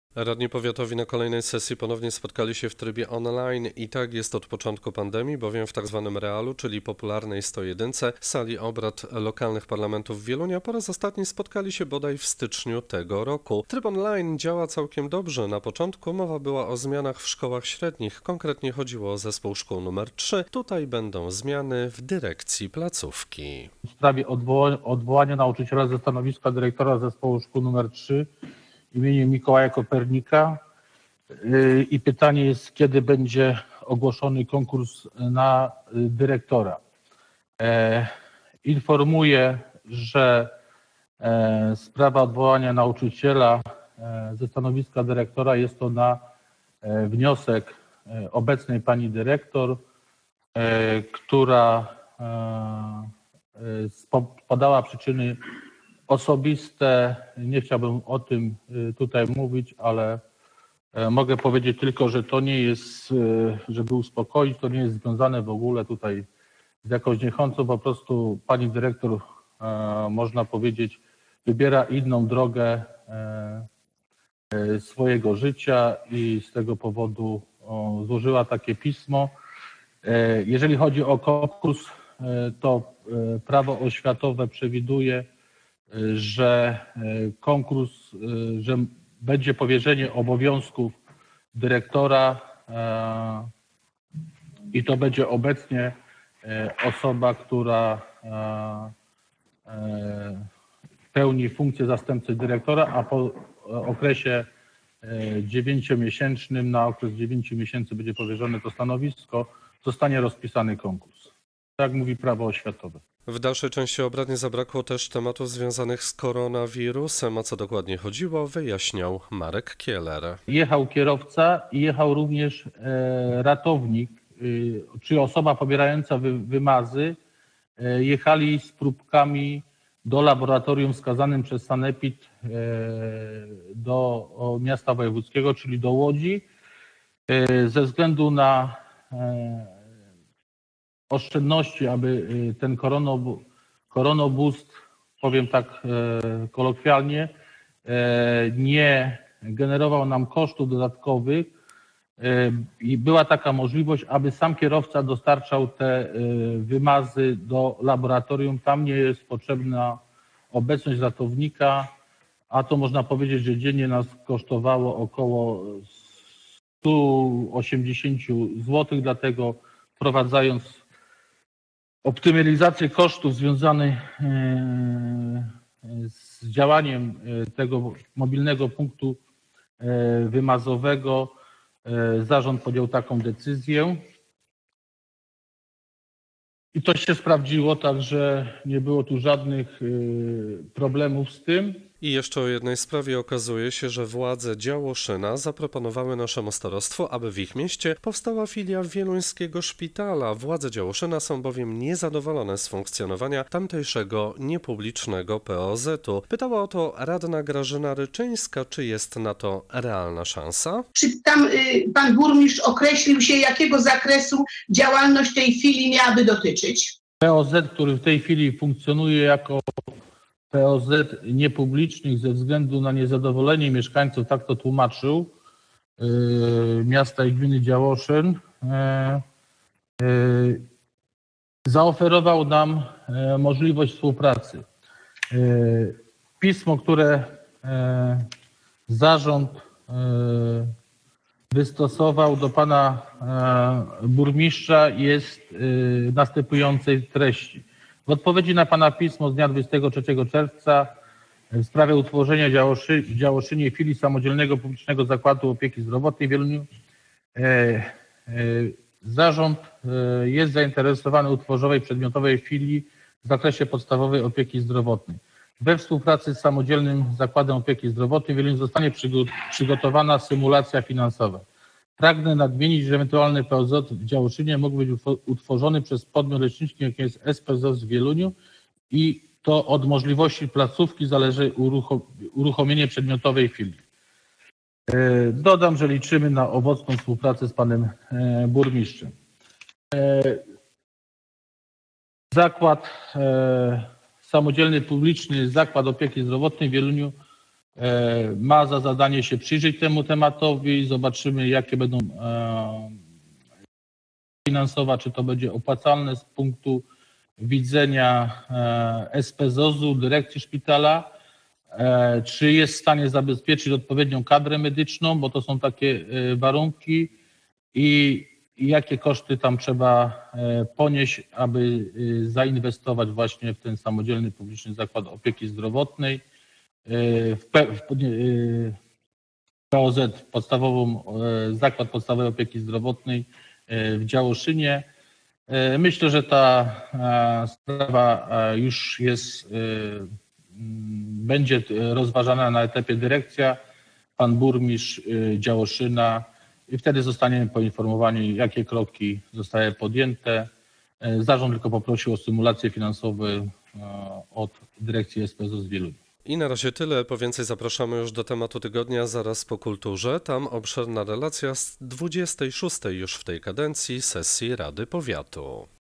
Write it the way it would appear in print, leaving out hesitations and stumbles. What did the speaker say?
Radni powiatowi na kolejnej sesji ponownie spotkali się w trybie online i tak jest od początku pandemii, bowiem w tzw. realu, czyli popularnej 101, sali obrad lokalnych parlamentów Wielunia, po raz ostatni spotkali się bodaj w styczniu tego roku. Tryb online działa całkiem dobrze. Na początku mowa była o zmianach w szkołach średnich, konkretnie chodziło o zespół szkół nr 3. Tutaj będą zmiany w dyrekcji placówki. W sprawie odwołania nauczyciela ze stanowiska dyrektora zespołu szkół nr 3 imieniem Mikołaja Kopernika. I pytanie jest, kiedy będzie ogłoszony konkurs na dyrektora. Informuję, że sprawa odwołania nauczyciela ze stanowiska dyrektora jest to na wniosek obecnej pani dyrektor, która podała przyczyny osobiste. Nie chciałbym o tym tutaj mówić, ale mogę powiedzieć tylko, że to nie jest, żeby uspokoić, to nie jest związane w ogóle tutaj z jakąś niechęcią. Po prostu pani dyrektor, można powiedzieć, wybiera inną drogę swojego życia i z tego powodu złożyła takie pismo. Jeżeli chodzi o konkurs, to prawo oświatowe przewiduje, że konkurs, że będzie powierzenie obowiązków dyrektora i to będzie obecnie osoba, która pełni funkcję zastępcy dyrektora, a po okresie 9-miesięcznym, na okres 9 miesięcy będzie powierzone to stanowisko, zostanie rozpisany konkurs. Tak mówi prawo oświatowe. W dalszej części obrad nie zabrakło też tematów związanych z koronawirusem. O co dokładnie chodziło, wyjaśniał Marek Kieler. Jechał kierowca i jechał również ratownik, czy osoba pobierająca wymazy. Jechali z próbkami do laboratorium wskazanym przez sanepid do miasta wojewódzkiego, czyli do Łodzi. Ze względu na oszczędności, aby ten koronoboost, powiem tak kolokwialnie, nie generował nam kosztów dodatkowych i była taka możliwość, aby sam kierowca dostarczał te wymazy do laboratorium. Tam nie jest potrzebna obecność ratownika, a to można powiedzieć, że dziennie nas kosztowało około 180 zł, dlatego wprowadzając optymalizację kosztów związanych z działaniem tego mobilnego punktu wymazowego, zarząd podjął taką decyzję. I to się sprawdziło, także nie było tu żadnych problemów z tym. I jeszcze o jednej sprawie. Okazuje się, że władze Działoszyna zaproponowały naszemu starostwu, aby w ich mieście powstała filia wieluńskiego szpitala. Władze Działoszyna są bowiem niezadowolone z funkcjonowania tamtejszego niepublicznego POZ-u. Pytała o to radna Grażyna Ryczyńska, czy jest na to realna szansa? Czy tam pan burmistrz określił się, jakiego zakresu działalność tej filii miałaby dotyczyć? POZ, który w tej chwili funkcjonuje jako POZ niepublicznych ze względu na niezadowolenie mieszkańców, tak to tłumaczył, miasta i gminy Działoszyn, zaoferował nam możliwość współpracy. Pismo, które zarząd wystosował do pana burmistrza, jest następującej treści. W odpowiedzi na pana pismo z dnia 23 czerwca w sprawie utworzenia w Działoszynie filii samodzielnego publicznego zakładu opieki zdrowotnej w Wieluniu zarząd jest zainteresowany utworzeniem przedmiotowej filii w zakresie podstawowej opieki zdrowotnej. We współpracy z samodzielnym zakładem opieki zdrowotnej w Wieluniu zostanie przygotowana symulacja finansowa. Pragnę nadmienić, że ewentualny POZ w Działoszynie mógł być utworzony przez podmiot leczniczy, jakim jest SPZ w Wieluniu, i to od możliwości placówki zależy uruchomienie przedmiotowej filii. Dodam, że liczymy na owocną współpracę z panem burmistrzem. Zakład samodzielny publiczny Zakład Opieki Zdrowotnej w Wieluniu ma za zadanie się przyjrzeć temu tematowi, zobaczymy jakie będą finansowe, czy to będzie opłacalne z punktu widzenia SPZOZ-u, dyrekcji szpitala, czy jest w stanie zabezpieczyć odpowiednią kadrę medyczną, bo to są takie warunki i jakie koszty tam trzeba ponieść, aby zainwestować właśnie w ten samodzielny publiczny zakład opieki zdrowotnej, w POZ, Zakład Podstawowej Opieki Zdrowotnej w Działoszynie. Myślę, że ta sprawa już będzie rozważana na etapie dyrekcja, pan burmistrz Działoszyna i wtedy zostaniemy poinformowani, jakie kroki zostały podjęte. Zarząd tylko poprosił o symulacje finansowe od dyrekcji SPZOZ z Wielunia. I na razie tyle. Po więcej zapraszamy już do tematu tygodnia zaraz po kulturze. Tam obszerna relacja z 26. już w tej kadencji sesji Rady Powiatu.